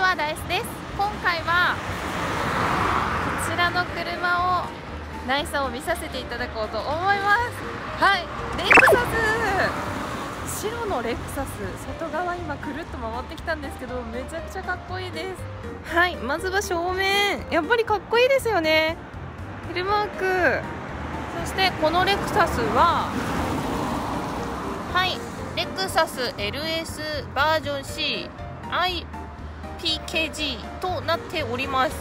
はダイスです。今回はこちらの車を内装を見させていただこうと思います。はい、レクサス、白のレクサス、外側今くるっと回ってきたんですけど、めちゃくちゃかっこいいです。はい、まずは正面、やっぱりかっこいいですよね。ヘルマーク。そしてこのレクサスはレクサス LS バージョン C IPKG となっております。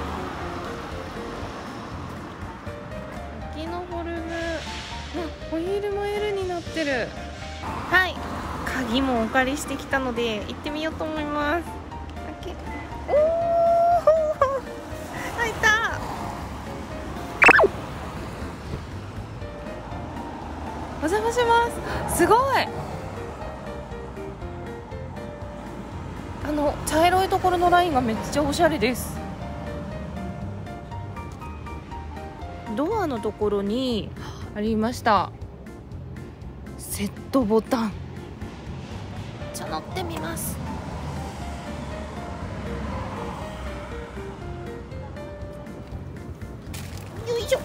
先のフォルム、ホイールも L になってる。はい、鍵もお借りしてきたので行ってみようと思います。おお、開いた。お邪魔します。すごい、茶色いところのラインがめっちゃおしゃれです。ドアのところにありましたセットボタン。じゃあ乗ってみます。よいしょ。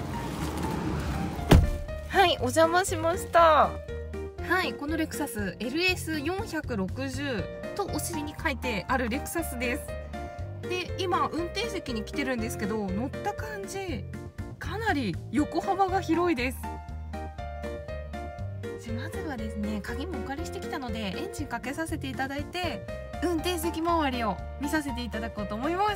はい、お邪魔しました。はい、このレクサス LS460 とお尻に書いてあるレクサスです。で、今運転席に来てるんですけど、乗った感じかなり横幅が広いです。まずはですね、鍵もお借りしてきたのでエンジンかけさせていただいて、運転席周りを見させていただこうと思います。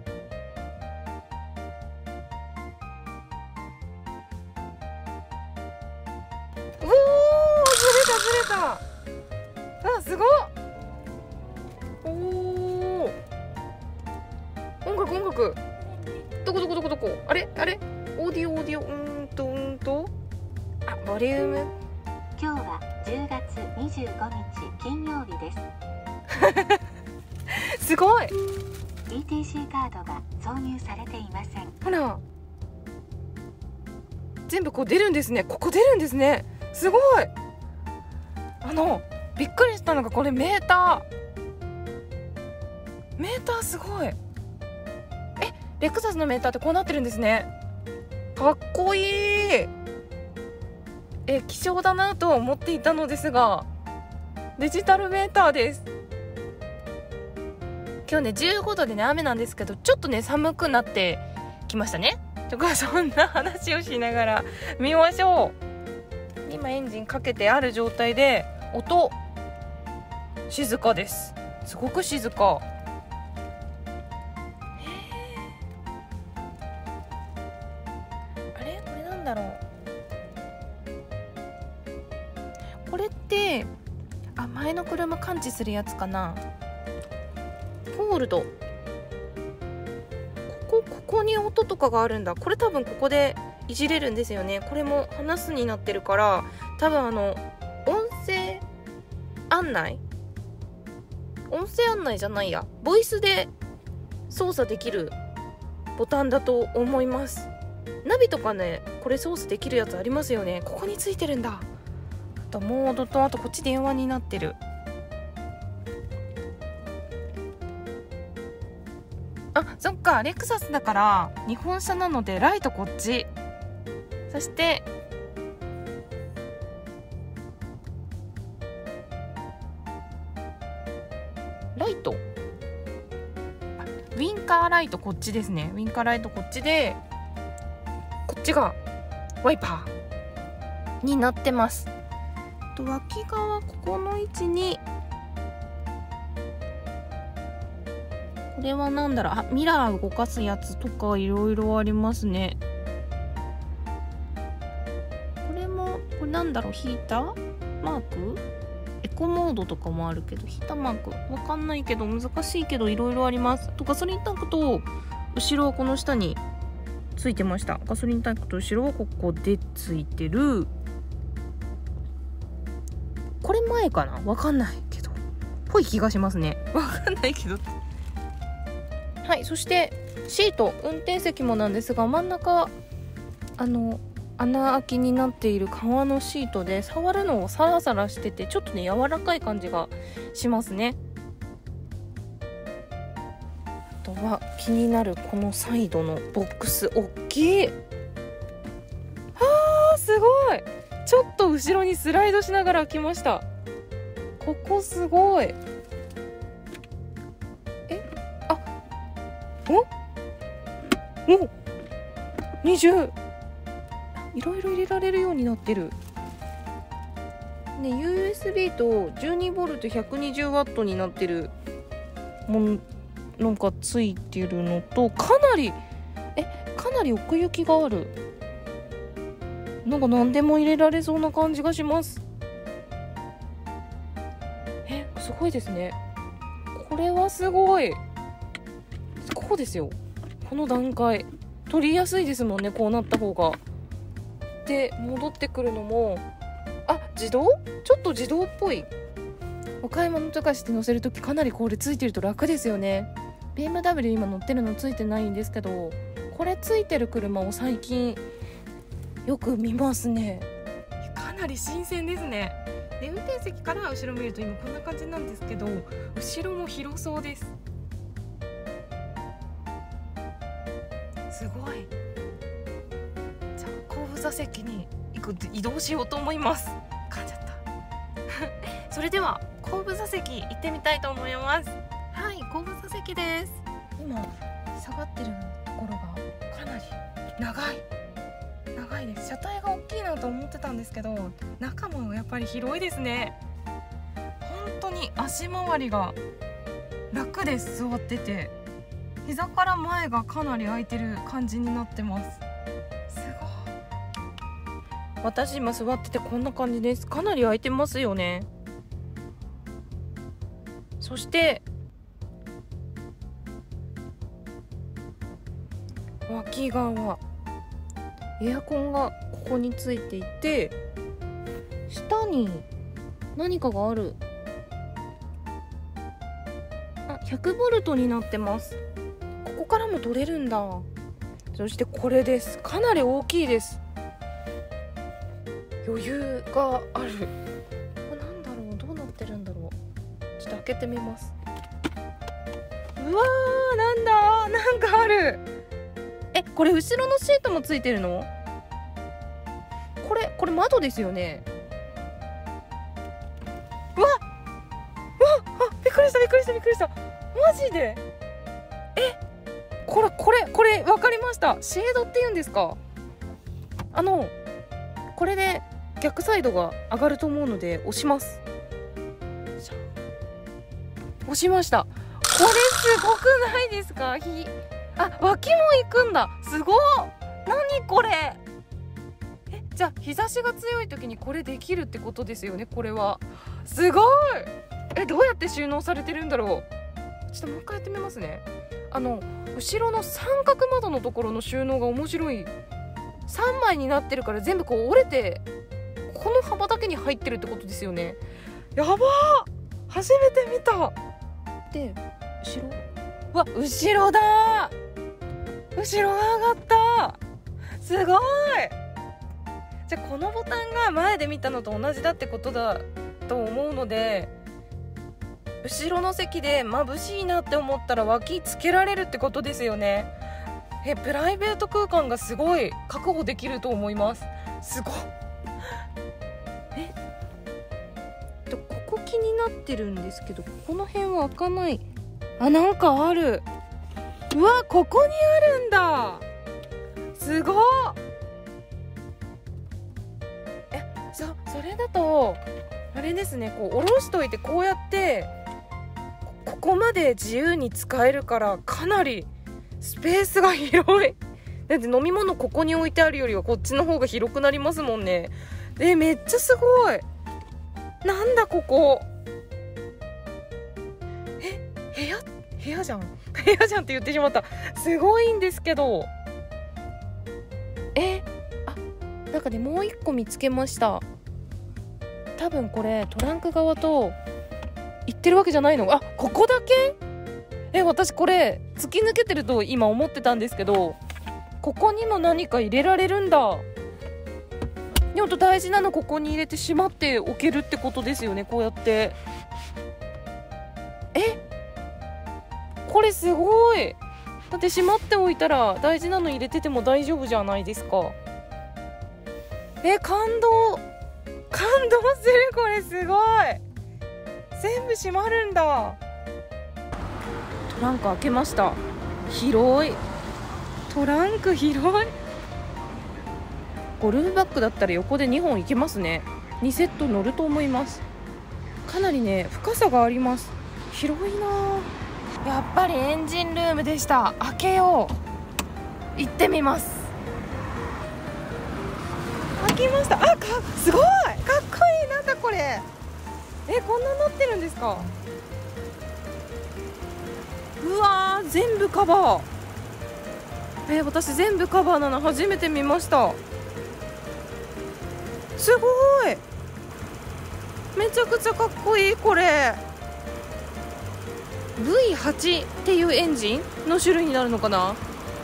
おお、ずれた。あ、すごっ。おお、音楽どこあれオーディオあ、ボリューム。 今日は10月25日金曜日ですすごい。 ETC カードが挿入されていません。 ほら、全部こう出るんですね。ここ出るんですね。すごい。びっくりしたのがこれメーターすごい。レクサスのメーターってこうなってるんですね。かっこいい。希少だなと思っていたのですが、デジタルメーターです。今日ね15度でね雨なんですけど、ちょっとね寒くなってきましたね。とかそんな話をしながら見ましょう。今エンジンかけてある状態で、音静かです。すごく静か。あれ、これなんだろう。これって前の車感知するやつかな。ホールド、ここに音とかがあるんだ。これ多分ここでいじれるんですよね。これも話すになってるから、多分音声案内じゃないや、ボイスで操作できるボタンだと思います。ナビとかね、これ操作できるやつありますよね。ここについてるんだ。あとモードと、あとこっち電話になってる。あ、そっか、レクサスだから日本車なのでライトこっち、そしてライト、ウインカーライトこっちですね。ウインカーライトこっちで、こっちがワイパーになってます。と脇側、ここの位置にこれはなんだろう、ミラー動かすやつとかいろいろありますね。これなんだろう、ヒーターマーク、エコモードとかもあるけど、ヒーターマークわかんないけど、難しいけどいろいろあります。とガソリンタンクと後ろはこの下についてました。ガソリンタンクと後ろはここでついてる。これ前かな、わかんないけどぽい気がしますね。わかんないけど。はい、そしてシート、運転席もなんですが、真ん中穴開きになっている革のシートで、触るのをサラサラしてて、ちょっとね柔らかい感じがしますね。 とは気になるこのサイドのボックス、大きい。すごい。ちょっと後ろにスライドしながら来ました。ここすごい。お20、いろいろ入れられるようになってるね。 USB と 12V120W になってるもんなんかついてるのと、かなり奥行きがある。なんか何でも入れられそうな感じがします。すごいですね。これはすごい。ここですよ。この段階取りやすいですもんね、こうなった方が。で戻ってくるのも自動？ちょっと自動っぽい。お買い物とかして乗せるときかなりこれついてると楽ですよね。 BMW 今乗ってるのついてないんですけど、これついてる車を最近よく見ますね。かなり新鮮ですね。で運転席から後ろ見ると今こんな感じなんですけど、後ろも広そうです。すごい。じゃあ後部座席に移動しようと思います。噛んじゃったそれでは後部座席行ってみたいと思います。はい、後部座席です。今下がってるところがかなり長いです。車体が大きいなと思ってたんですけど、中もやっぱり広いですね。本当に足回りが楽です。座ってて膝から前がかなり空いてる感じになってます。すごい。私今座っててこんな感じです。かなり空いてますよね。そして脇側エアコンがここについていて、下に何かがある。100V になってます。ここからも取れるんだ。そしてこれです。かなり大きいです。余裕がある。これなんだろう、どうなってるんだろう。ちょっと開けてみます。うわー、なんかある。これ後ろのシートもついてるの？これ窓ですよね。びっくりしたマジで。これ分かりました。シェードって言うんですか。これで逆サイドが上がると思うので押します。押しました。これすごくないですか？脇も行くんだ。すごっ。何これ。じゃあ日差しが強い時にこれできるってことですよね。これはすごい。どうやって収納されてるんだろう。ちょっともう一回やってみますね。後ろの三角窓のところの収納が面白い。3枚になってるから全部こう折れて、この幅だけに入ってるってことですよね。やばー、初めて見た。で後ろ、後ろだー。後ろが上がった。すごい。じゃあこのボタンが前で見たのと同じだってことだと思うので、後ろの席で眩しいなって思ったら脇つけられるってことですよね。プライベート空間がすごい確保できると思います。すごい。ここ気になってるんですけど、この辺は開かない。なんかある。うわ、ここにあるんだ。すごい。それだとあれですね、こう下ろしといてこうやってここまで自由に使えるからかなりスペースが広い。だって飲み物ここに置いてあるよりはこっちの方が広くなりますもんね。めっちゃすごい。なんだここ。部屋じゃんって言ってしまった。すごいんですけど。なんかね、もう一個見つけました。多分これトランク側と行ってるわけじゃないの。ここだけ。私これ突き抜けてると今思ってたんですけど、ここにも何か入れられるんだ。でも大事なのここに入れてしまっておけるってことですよね。こうやってここれすごい。だってしまっておいたら大事なの入れてても大丈夫じゃないですか。感動する。これすごい。全部閉まるんだ。トランク開けました。広い。トランク広い。ゴルフバッグだったら横で2本いけますね。2セット乗ると思います。かなりね深さがあります。広いな。やっぱりエンジンルームでした。開けよう。行ってみます。開きました。すごいかっこいい。なんだこれ。こんななってるんですか。うわー、全部カバー。私全部カバーなの初めて見ました。すごい。めちゃくちゃかっこいい。これ V8 っていうエンジンの種類になるのかな。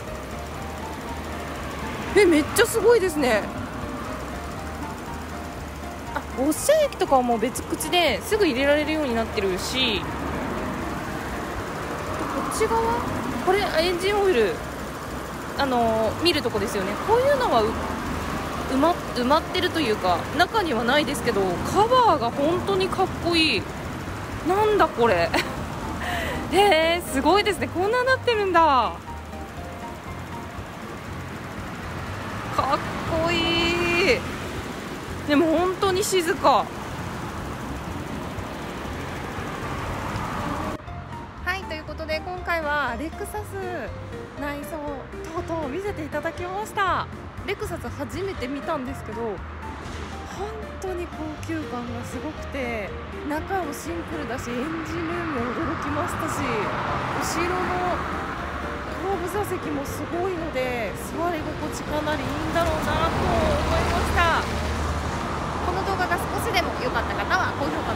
めっちゃすごいですね。ウォッシャー液とかはもう別口ですぐ入れられるようになってるし、こっち側これエンジンオイル見るとこですよね。こういうのは埋まってるというか中にはないですけど、カバーが本当にかっこいい。なんだこれすごいですね。こんななってるんだ。かっこいい。でも本当に静か。はい、ということで今回はレクサス内装等々見せていただきました。レクサス初めて見たんですけど、本当に高級感がすごくて、中もシンプルだし、エンジンルーム驚きましたし、後ろの後部座席もすごいので座り心地かなりいいんだろうなと思いました。この動画が少しでも良かった方は高評価